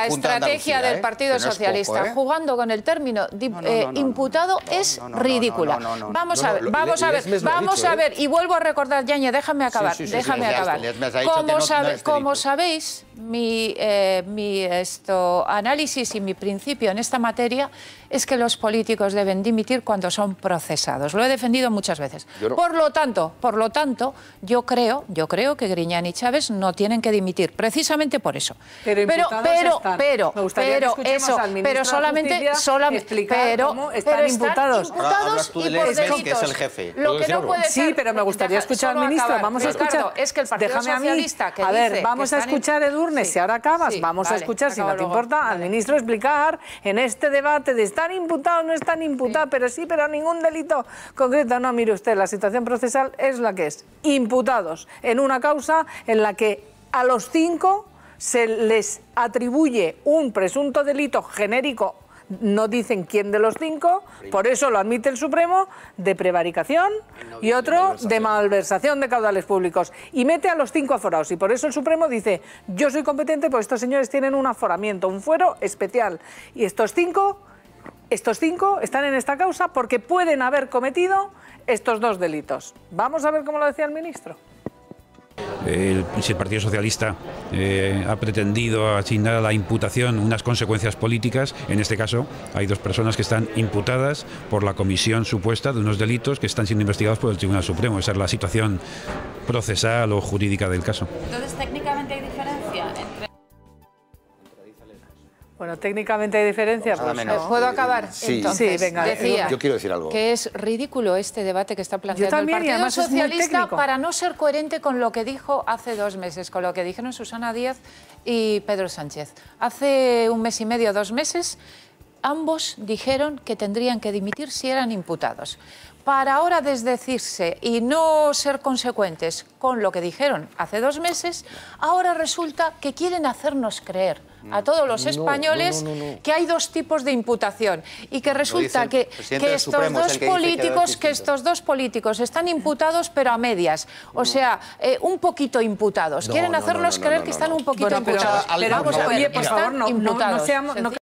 estrategia del Partido Socialista, jugando con el término imputado, es ridícula. Vamos a ver, y vuelvo a recordar, Yañez, déjame acabar. Como sabéis, mi análisis y mi principio en esta materia es que los políticos deben dimitir cuando son procesados. Lo he defendido muchas veces. Por lo tanto, yo creo que Griñán y Chaves no tienen que dimitir, precisamente por eso. Pero solamente están imputados. Hablas tú del ex que es el jefe. Lo que no puede ser, sí, pero me gustaría escuchar al ministro. Vamos a escuchar. Es que el Partido Socialista que a ver, vamos a escuchar, Edurne, si ahora acabas, vamos a escuchar, si no te importa, al ministro explicar en este debate de están imputados, no están imputados, pero sí, pero ningún delito concreto. No, mire usted, la situación procesal es la que es. Imputados en una causa en la que a los 5 se les atribuye un presunto delito genérico, no dicen quién de los 5, por eso lo admite el Supremo, de prevaricación y otro de malversación de caudales públicos. Y mete a los 5 aforados. Y por eso el Supremo dice, yo soy competente porque estos señores tienen un aforamiento, un fuero especial. Y estos cinco están en esta causa porque pueden haber cometido estos 2 delitos. Vamos a ver cómo lo decía el ministro. Si el Partido Socialista ha pretendido asignar a la imputación unas consecuencias políticas, en este caso hay 2 personas que están imputadas por la comisión supuesta de unos delitos que están siendo investigados por el Tribunal Supremo. Esa es la situación procesal o jurídica del caso. Entonces, técnicamente hay diferencia entre... Bueno, técnicamente hay diferencias. ¿Puedo acabar? Sí. Entonces, venga, decía yo quiero decir algo. que es ridículo este debate que está planteando el Partido Socialista para no ser coherente con lo que dijo hace 2 meses, con lo que dijeron Susana Díaz y Pedro Sánchez. Hace 1 mes y medio, 2 meses, ambos dijeron que tendrían que dimitir si eran imputados. Para ahora desdecirse y no ser consecuentes con lo que dijeron hace 2 meses, ahora resulta que quieren hacernos creer a todos los españoles que hay 2 tipos de imputación y que resulta que estos dos políticos están imputados pero a medias, o sea, un poquito imputados. Quieren hacernos creer que están un poquito imputados. Pero vamos, oye, por favor, no seamos...